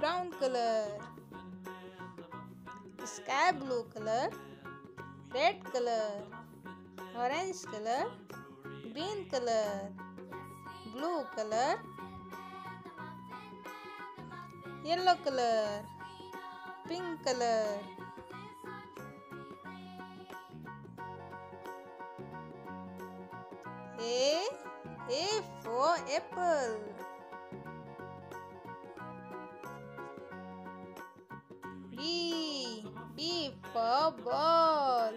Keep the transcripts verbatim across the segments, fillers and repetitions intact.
brown color, sky blue color, red color, orange color, green color, blue color, yellow color, pink color. A A for apple. B B for ball.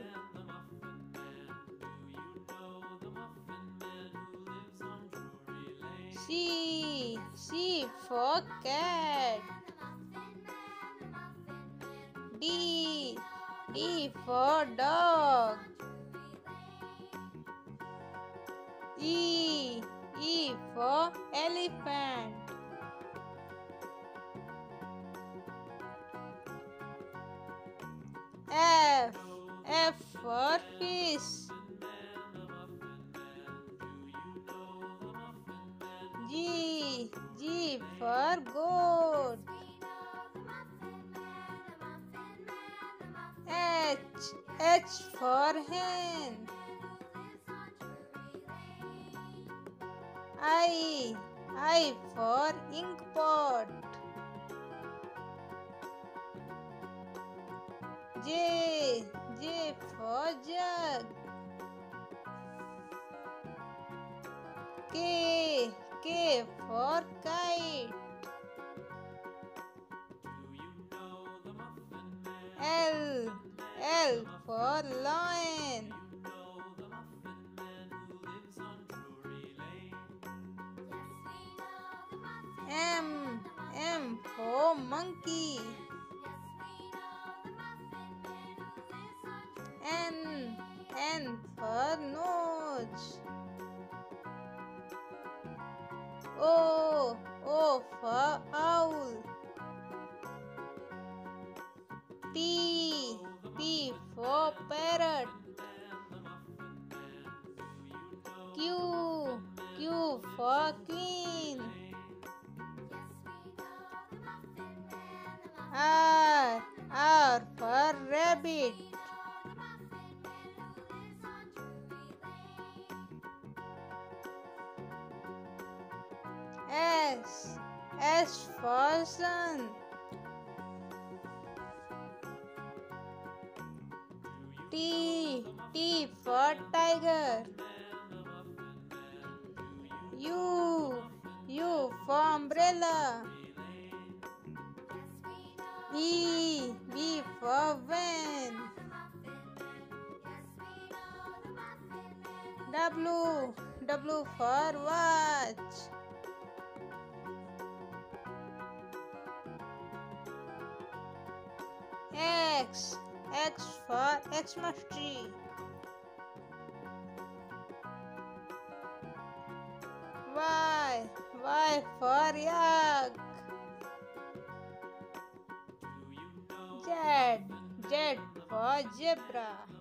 C C for cat. D D for dog. E E for elephant. F F for fish. G G for goat. H H for hen. I I for ink pot. J J for jug. K K for kite. L L for lion. M M for monkey. N N for nose. O O for owl. P P for parrot. Q Q for queen. R R for rabbit. S S for sun. T T for tiger. U U for umbrella. V V for van. W W for watch. X X for Xmas tree. Y Y for yak. Z Z for zebra.